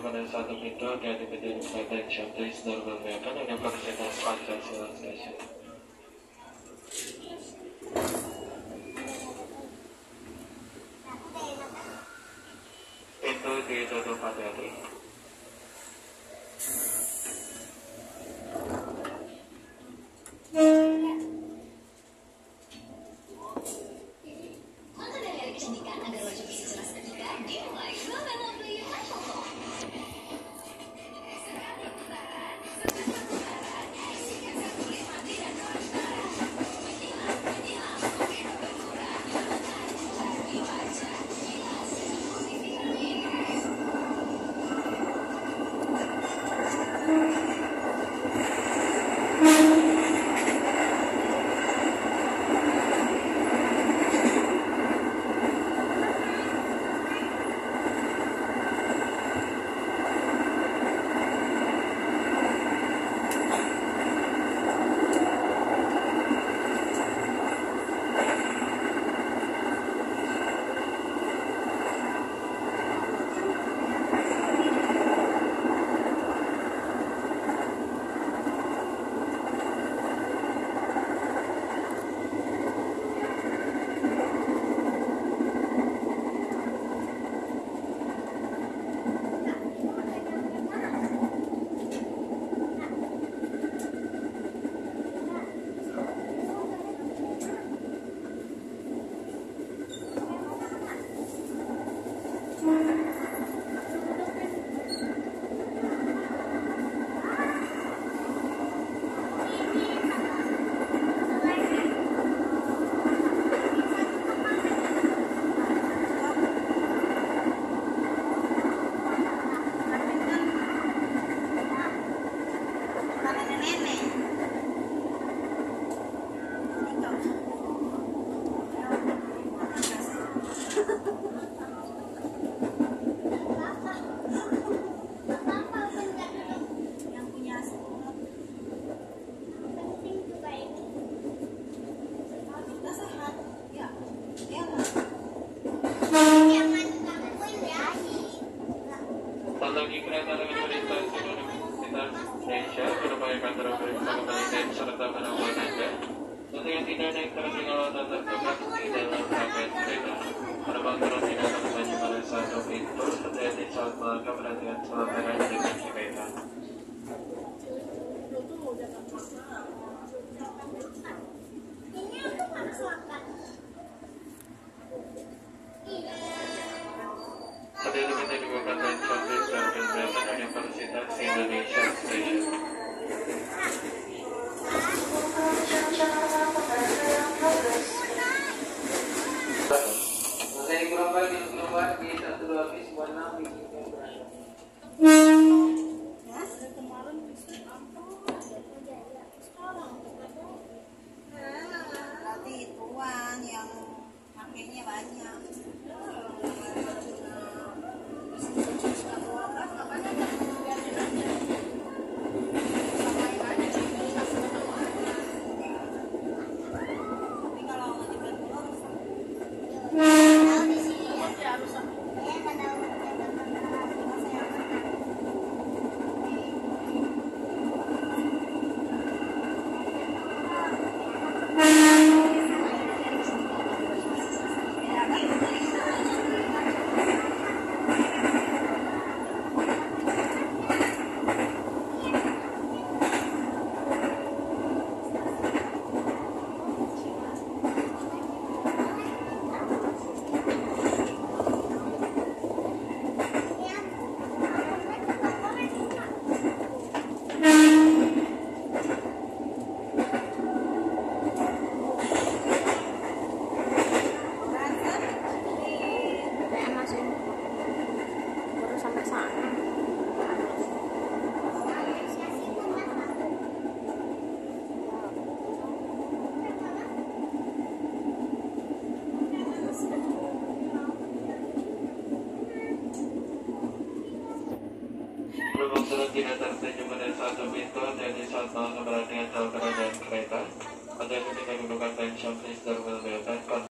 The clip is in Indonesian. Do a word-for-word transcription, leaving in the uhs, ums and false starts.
pada satu pintu dan di pintu attention please normal welcome Universitas Pancasila Station. Pintu ditutup hati-hati. Teknologi kereta dengan berinteraksi dengan Universitas Indonesia berupaya kantor pemerintah kembali dan serta penambahan Anda untuk yang tidak naik tertinggal atau terjebak di dalam rangkaian kereta. Penumpang turun tidak akan maju pada satu pintu. Hati-hati saat melangkah, perhatian selatan dengan kereta. Ini aku mana selatan? Pada kita dibuka dan shortlist dan penjelasan Universitas Indonesia Station. Dari global di global di satu dua bis warna bikin yang berada. Berarti ituan yang makainya banyak. Penumpang turun tidak tertuju pada satu pintu. Jadi saat melangkah perhatian dalam keadaan kereta. Pada ketika menggunakan attention please normal welcome.